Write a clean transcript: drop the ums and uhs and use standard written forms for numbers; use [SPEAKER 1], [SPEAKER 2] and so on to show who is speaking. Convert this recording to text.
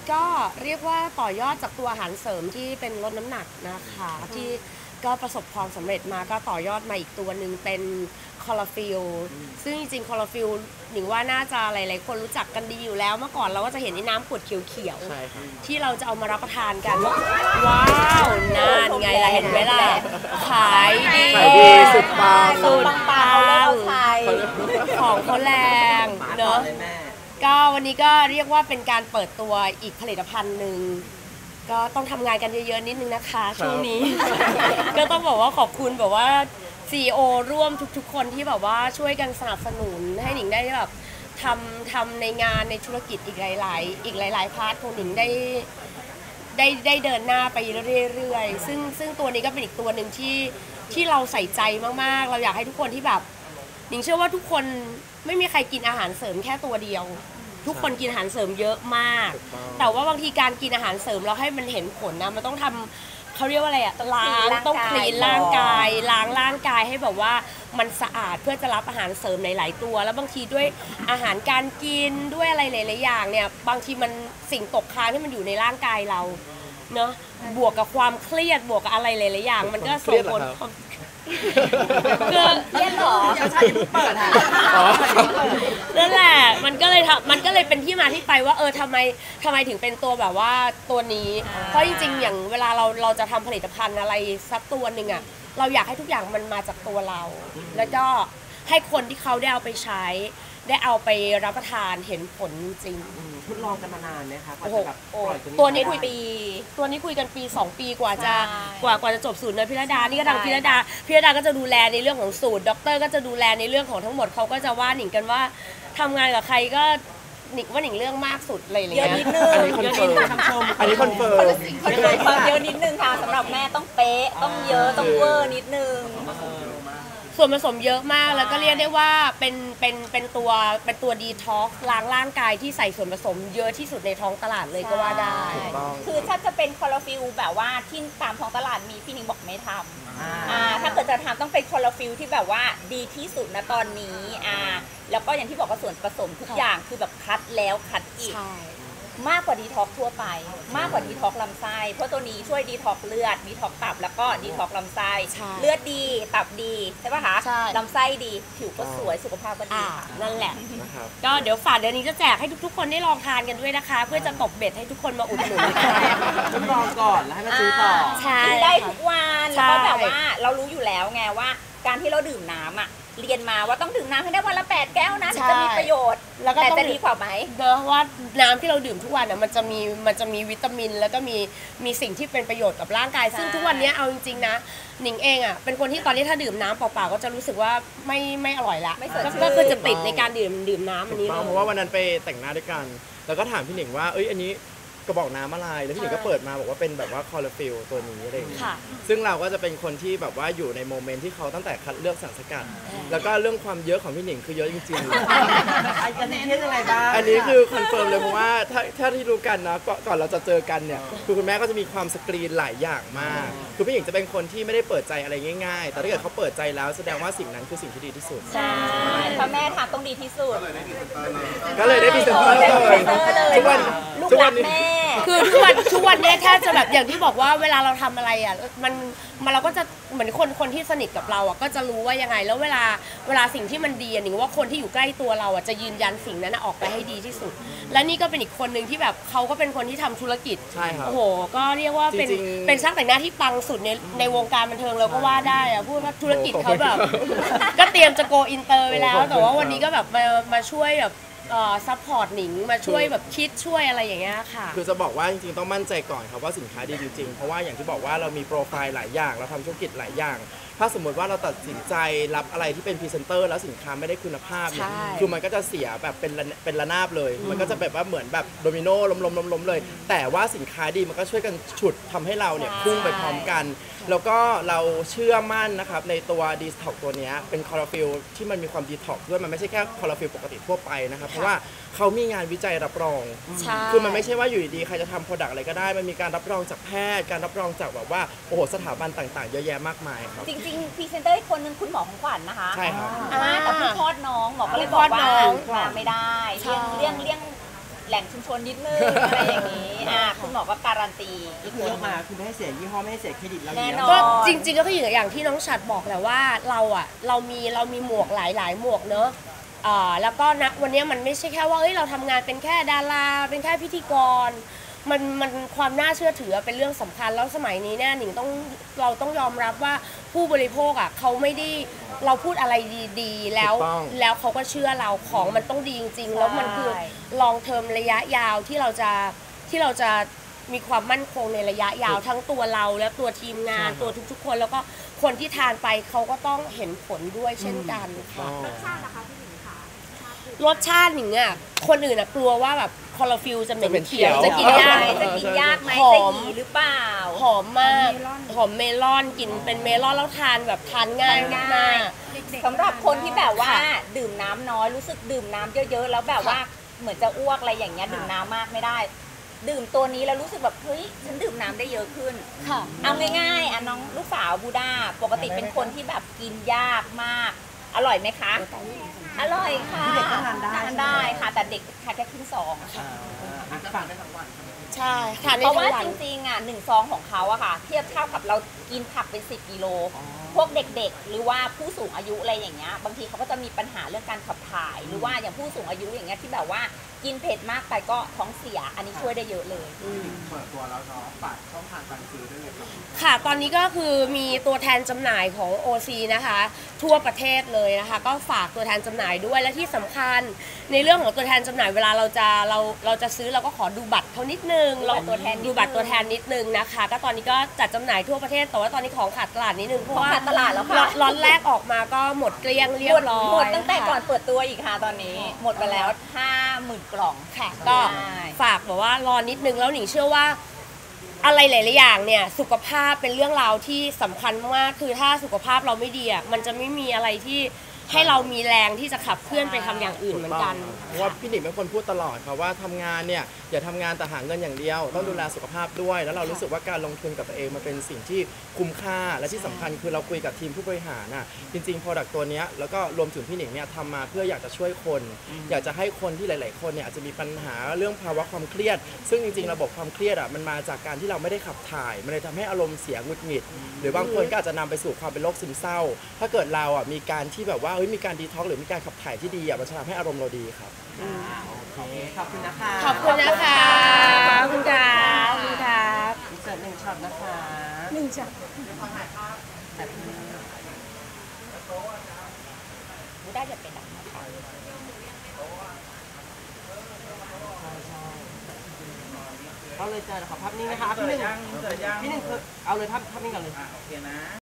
[SPEAKER 1] ก็เรียกว่าต่อยอดจากตัวอาหารเสริมที่เป็นลดน้ำหนักนะคะที่ก็ประสบความสำเร็จมาก็ต่อยอดมาอีกตัวหนึ่งเป็นคอลลาฟิลซึ่งจริงๆคอลลาฟิลหนิงว่าน่าจะหลายๆคนรู้จักกันดีอยู่แล้วเมื่อก่อนเราก็จะเห็นในน้ำขวดเขียวๆที่เราจะเอามารับประทานกันว้าวน่านไงล่ะเห็นไหมล่ะขายดี
[SPEAKER 2] สุดปัง
[SPEAKER 1] สุดปังของเขาแรงเนอะก็วันนี้ก็เรียกว่าเป็นการเปิดตัวอีกผลิตภัณฑ์หนึ่งก็ต้องทำงานกันเยอะๆนิดนึงนะคะช่วงนี้ ก็ต้องบอกว่าขอบคุณแบบว่า CEO ร่วมทุกๆคนที่แบบว่าช่วยกันสนับสนุนให้หนิงได้แบบทำในงานในธุรกิจอีกหลายพาร์ทของหนิงได้เดินหน้าไปเรื่อยๆซึ่งตัวนี้ก็เป็นอีกตัวหนึ่งที่เราใส่ใจมากๆเราอยากให้ทุกคนที่แบบหนิงเชื่อว่าทุกคนไม่มีใครกินอาหารเสริมแค่ตัวเดียวทุกคนกินอาหารเสริมเยอะมากแต่ว่าบางทีการกินอาหารเสริมเราให้มันเห็นผลนะมันต้องทำเขาเรียกว่าอะไรอะล้างต้องคลีนร่างกายล้างร่างกายให้แบบว่ามันสะอาดเพื่อจะรับอาหารเสริมหลายๆตัวแล้วบางทีด้วยอาหารการกินด้วยอะไรหลายๆอย่างเนี่ยบางทีมันสิ่งตกค้างที่มันอยู่ในร่างกายเราเนาะบวกกับความเครียดบวกกับอะไรหลายๆอย่างมันก็ส่งผลคือ
[SPEAKER 3] เล่นหรอใช่เปิดค่ะ
[SPEAKER 1] นั่นแหละมันก็เลยเป็นที่มาที่ไปว่าทำไมถึงเป็นตัวแบบว่าตัวนี้เพราะจริงๆอย่างเวลาเราจะทำผลิตภัณฑ์อะไรสักตัวหนึ่งอ่ะเราอยากให้ทุกอย่างมันมาจากตัวเราแล้วก็ให้คนที่เขาได้เอาไปใช้ได้เอาไปรับประทานเห็นผลจริง
[SPEAKER 2] ทดลองกันมานานไหมคะ
[SPEAKER 1] โอ้โหตัวนี้คุยกันปี2 ปีกว่าจะจบสูตรเนยพิรดานี่ก็ทางพิรดาก็จะดูแลในเรื่องของสูตรด็อกเตอร์ก็จะดูแลในเรื่องของทั้งหมดเขาก็จะว่าหนิงกันว่าทำงานกับใครก็หนิงว่าหนิงเรื่องมากสุดเลยเย
[SPEAKER 3] อะนิดนึง
[SPEAKER 2] อันนี้คอนเฟิร์ม
[SPEAKER 3] เยอะนิดนึงค่ะสำหรับแม่ต้องเป๊ะต้องเยอะต้องเวอร์นิดนึง
[SPEAKER 1] ส่วนผสมเยอะมากแล้วก็เรียกได้ว่าเป็นตัวดีท็อกซ์ล้างร่างกายที่ใส่ส่วนผสมเยอะที่สุดในท้องตลาดเลยก็ว่าได้
[SPEAKER 3] คือถ้าจะเป็นคอลลาฟิลแบบว่าที่ตามท้องตลาดมีพี่นิ้งบอกไม่ทำถ้าเกิดจะทำต้องเป็นคอลลาฟิลที่แบบว่าดีที่สุดนะตอนนี้แล้วก็อย่างที่บอกว่าส่วนผสมทุกอย่างคือแบบคัดแล้วคัดอีกมากกว่าดีท็อกทั่วไปมากกว่าดีท็อกลำไส้เพราะตัวนี้ช่วยดีท็อกเลือดดีท็อกตับแล้วก็ดีท็อกลำไส้เลือดดีตับดีใช่ป่ะคะลำไส้ดีผิวก็สวยสุขภาพก็ดี
[SPEAKER 1] นั่นแหละก็เดี๋ยวฝากเดือนนี้จะแจกให้ทุกๆคนได้ลองทานกันด้วยนะคะเพื่อจะตบเบ็ดให้ทุกคนมาอุดหนุน
[SPEAKER 2] ทดลองก่อนแล้วให้มาซื้อต่อ
[SPEAKER 3] กินได้ทุกวันแล้วก็แบบว่าเรารู้อยู่แล้วไงว่าการที่เราดื่มน้ำเรียนมาว่าต้องดื่มน้ำให้ได้วันละ8 แก้วนะถึงจะมีประโยชน์แต่จะดีกว่าไหม
[SPEAKER 1] เนอะว่าน้ำที่เราดื่มทุกวันมันจะมีวิตามินแล้วก็มีสิ่งที่เป็นประโยชน์กับร่างกายซึ่งทุกวันนี้เอาจริงๆนะหนิงเองเป็นคนที่ตอนนี้ถ้าดื่มน้ำเปล่าๆก็จะรู้สึกว่าไม่อร่อยละก็คือจะติดในการดื่มน้ำอันนี้
[SPEAKER 2] เพราะว่าวันนั้นไปแต่งหน้าด้วยกันแล้วก็ถามพี่หนิงว่าอันนี้กระบอกน้ำอะไรแล้วพี่หนิงก็เปิดมาบอกว่าเป็นแบบว่าคอลลาฟิลตัวนี้อะไรอย่างเงี้ยซึ่งเราก็จะเป็นคนที่แบบว่าอยู่ในโมเมนต์ที่เขาตั้งแต่คัดเลือกสารสกัดแล้วก็เรื่องความเยอะของพี่หนิงคือเยอะจริง
[SPEAKER 3] ๆอันนี้เรื่องอะไรบ้าง
[SPEAKER 2] อันนี้คือคอนเฟิร์มเลยเพราะว่าถ้าที่รู้กันนะก่อนเราจะเจอกันเนี่ยคือคุณแม่ก็จะมีความสกรีนหลายอย่างมากคือพี่หนิงจะเป็นคนที่ไม่ได้เปิดใจอะไรง่ายๆแต่ถ้าเกิดเขาเปิดใจแล้วแสดงว่าสิ่งนั้นคือสิ่งที่ดีที่สุด
[SPEAKER 3] ใช่ถ้าแม่ทำต้องดีที่สุด
[SPEAKER 2] ก็เลยได้พรีเซนเตอร์เลยทุกวัน
[SPEAKER 3] ลูกหลานแม่
[SPEAKER 1] คือทุกวันนี้แค่จะแบบอย่างที่บอกว่าเวลาเราทำอะไรมันเราก็จะเหมือนคนที่สนิทกับเราก็จะรู้ว่ายังไงแล้วเวลาสิ่งที่มันดีหนิงว่าคนที่อยู่ใกล้ตัวเราจะยืนยันสิ่งนั้นออกไปให้ดีที่สุดและนี่ก็เป็นอีกคนหนึ่งที่แบบเขาก็เป็นคนที่ทำธุรกิจ
[SPEAKER 2] ใช่ครับ
[SPEAKER 1] โอ้โหก็เรียกว่าเป็นช่างแต่งหน้าที่ปังสุดในวงการบันเทิงเราก็ว่าได้พูดว่าธุรกิจเขาแบบก็เตรียมจะโกอินเตอร์ไปแล้วแต่ว่าวันนี้ก็แบบมาช่วยแบบซัพพอร์ตหนิงมาช่วยแบบคิดช่วยอะไรอย่างเงี้ยค่ะ
[SPEAKER 2] คือจะบอกว่าจริงๆต้องมั่นใจก่อนครับว่าสินค้าดีจริงๆเพราะว่าอย่างที่บอกว่าเรามีโปรไฟล์หลายอย่างเราทำธุรกิจหลายอย่างถ้าสมมติว่าเราตัดสินใจรับอะไรที่เป็นพรีเซนเตอร์แล้วสินค้าไม่ได้คุณภาพเนี่ยคือมันก็จะเสียแบบเป็นระนาบเลยมันก็จะแบบว่าเหมือนแบบโดมิโนล้มเลยแต่ว่าสินค้าดีมันก็ช่วยกันฉุดทำให้เราเนี่ยพุ่งไปพร้อมกันแล้วก็เราเชื่อมั่นนะครับในตัวดีท็อกตัวนี้เป็นคอลลาฟิลที่มันมีความดีท็อกด้วยมันไม่ใช่แค่คอลลาฟิลปกติทั่วไปนะครับเพราะว่าเขามีงานวิจัยรับรองคือมันไม่ใช่ว่าอยู่ดีๆใครจะทำโปรดักต์อะไรก็ได้มันมีการรับรองจากแพทย์การรับรองจากแบบว่าโอ้โหสถาบันต่างๆเยอะแยะมากมายครับ
[SPEAKER 3] จริงๆพรีเซนเตอร์คนนึงคุณหมอของขวัญนะคะ
[SPEAKER 2] ใช่ครับ
[SPEAKER 3] แต่เพิ่งคลอดน้องหมอก็เลยบอกว่ามาไม่ได้เลี่ยงแหล่งชุมชนนิดนึงอะไรอย่างนี้คุณหมอก็การันตีอีก
[SPEAKER 4] คือ
[SPEAKER 3] คน
[SPEAKER 4] ยกมาคือไม่ให้เสียยี่ห้อไม่ให้เสียเครดิตเรา
[SPEAKER 3] แน่น
[SPEAKER 4] เย
[SPEAKER 3] อน
[SPEAKER 1] ก็จริงๆก็คืออย่างที่น้องฉัดบอกแหละว่าเรามีหมวกหลายหมวกเนอะแล้วก็ณวันนี้มันไม่ใช่แค่ว่าเราทำงานเป็นแค่ดาราเป็นแค่พิธีกรมันความน่าเชื่อถือเป็นเรื่องสำคัญแล้วสมัยนี้เนี่ยหนิงเราต้องยอมรับว่าผู้บริโภคเขาไม่ได้เราพูดอะไรดีๆแล้วเขาก็เชื่อเราของมันต้องดีจริงๆแล้วมันคือลองเทอมระยะยาวที่เราจะมีความมั่นคงในระยะยาวทั้งตัวเราและตัวทีมงานตัวทุกๆคนแล้วก็คนที่ทานไปเขาก็ต้องเห็นผลด้วยเช่นกันค่ะ
[SPEAKER 5] รสชาตินะคะพี่หนิงคะ
[SPEAKER 1] รสชาติหนิงคนอื่นกลัวว่าแบบคลอโรฟิลจะเหม็นเขียว
[SPEAKER 2] จะ
[SPEAKER 1] จะ
[SPEAKER 2] กิ
[SPEAKER 1] กิ
[SPEAKER 2] น
[SPEAKER 1] น
[SPEAKER 2] ยาย
[SPEAKER 1] าก ก
[SPEAKER 3] จะกินยากไหม
[SPEAKER 1] หอ
[SPEAKER 3] จะ
[SPEAKER 1] ม
[SPEAKER 3] หยีหรือเปล่า
[SPEAKER 1] หอมมากหอมเมลอนกลิ่นเป็นเมลอนแล้วทานแบบทานง่ายมาก
[SPEAKER 3] สำหรับคนที่แบบว่าดื่มน้ำน้อยรู้สึกดื่มน้ำเยอะๆแล้วแบบว่าเหมือนจะอ้วกอะไรอย่างเงี้ยดื่มน้ำมากไม่ได้ ดื่มตัวนี้แล้วรู้สึกแบบเฮ้ยฉันดื่มน้ำได้เยอะขึ้น
[SPEAKER 1] ค่ะ
[SPEAKER 3] เอาง่ายๆน้องลูกสาวบูดาปกติเป็นคนที่แบบกินยากมาก อร่อยไหมคะ อร่อยค่ะ
[SPEAKER 4] เด็กก็ทานได้
[SPEAKER 3] ทานได้ค่ะแต่เด็กทานแค่ครึ่งซอง
[SPEAKER 4] ฝากได้ทั้งวัน
[SPEAKER 1] ใช่ทานได้
[SPEAKER 3] เพราะ
[SPEAKER 1] ทั้
[SPEAKER 3] ว่าง
[SPEAKER 1] วัน
[SPEAKER 3] จริงๆหนึ่งซองของเขาอะค่ะ เทียบเท่ากับเรากินผักเป็น10 กิโล พวกเด็กๆ หรือว่าผู้สูงอายุอะไรอย่างเงี้ยบางทีเขาก็จะมีปัญหาเรื่องการขับถ่าย หรือว่าอย่างผู้สูงอายุอย่างเงี้ยที่แบบว่ากินเผ็ดมากไปก็ท้องเสียอันนี้ช่วยได้เยอะเลย
[SPEAKER 4] เปิดตัวแล้วเนาะฝากช่องทางการซื้อได้เลยครับ
[SPEAKER 1] ค่ะตอนนี้ก็คือมีตัวแทนจำหน่ายของ OC นะคะทั่วประเทศเลยนะคะก็ฝากตัวแทนจำหน่ายด้วยและที่สำคัญในเรื่องของตัวแทนจำหน่ายเวลาเราจะซื้อเราก็ขอดูบัตรเขานิดนึง
[SPEAKER 3] ดูบัตรตัวแทนนิดนึง
[SPEAKER 1] ดูบัตรตัวแทนนิดนึงนะคะก็ตอนนี้ก็จัดจำหน่ายทั่วประเทศแต่ว่าตอนนี้ของขาดตลาดนิดนึงเพราะว่า
[SPEAKER 3] ของขาดตลาดแล้วค่ะ
[SPEAKER 1] ล็อตแรกออกมาก็หมดเกลี้ยงเรียบร้อย
[SPEAKER 3] หมดตั้งแต่ก่อน
[SPEAKER 1] ค่ะ
[SPEAKER 3] เปิดตัวอีกค่ะตอนนี้หมดไปแล้ว 50,000 กล่อง
[SPEAKER 1] ค่ะก็
[SPEAKER 3] ใช่
[SPEAKER 1] ฝากแบบว่ารอนิดนึงแล้วหนิงเชื่อว่าอะไรหลายๆอย่างเนี่ยสุขภาพเป็นเรื่องราวที่สำคัญมากคือถ้าสุขภาพเราไม่ดีมันจะไม่มีอะไรที่ให้เรามีแรงที่จะขับเคลื่อนไปทำอย่างอื่นเหมือนกัน
[SPEAKER 2] เพราะว่าพี่หนิงเป็นคนพูดตลอดค่ะว่าทำงานเนี่ยอย่าทำงานแต่หาเงินอย่างเดียวต้องดูแลสุขภาพด้วย แล้วเรารู้สึกว่าการลงทุนกับตัวเองมันเป็นสิ่งที่คุ้มค่าและที่สำคัญคือเราคุยกับทีมผู้บริหารน่ะจริงๆ Product ตัวเนี้ยแล้วก็รวมถึงพี่หนิงเนี่ยทำมาเพื่ออยากจะช่วยคน อยากจะให้คนที่หลายๆคนเนี่ยอาจจะมีปัญหาเรื่องภาวะความเครียด ซึ่งจริงๆระบบความเครียดมันมาจากการที่เราไม่ได้ขับถ่ายมันเลยทำให้อารมณ์เสียหงุดหงิดหรือบางคนก็อาจจะนำไปสู่ความเป็นโรคซึมเศร้า ถ้าเกิดเรามีการที่แบบว่ามีการดีท็อกหรือมีการขับถ่ายที่ดีมันจะทำให้อารมณ์เราดีครับ
[SPEAKER 4] โอเค ขอบคุณนะคะ
[SPEAKER 1] ขอบคุณนะคะขอบคุณครับขอบคุณครับ
[SPEAKER 4] อินเสิร์ต1ช็อตนะคะ
[SPEAKER 1] หนึ่งจ้ะ
[SPEAKER 3] บูด้าจะเป็นดังนะคะ
[SPEAKER 4] เอาเลยจ้ะขอภาพนิ่งนะคะพี่หนึ่งคือเอาเลยภาพนิ่งก่อนเลย